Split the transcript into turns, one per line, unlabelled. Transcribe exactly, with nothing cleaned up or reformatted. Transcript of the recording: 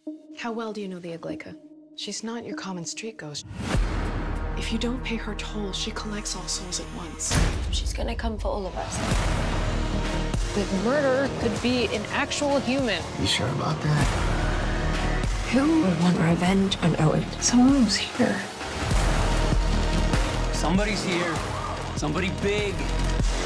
How well do you know the Igleka? She's not your common street ghost. If you don't pay her toll, she collects all souls at once.
She's gonna come for all of us.
The murderer could be an actual human.
You sure about that?
Who would want revenge on Owen? Someone was here.
Somebody's here. Somebody big.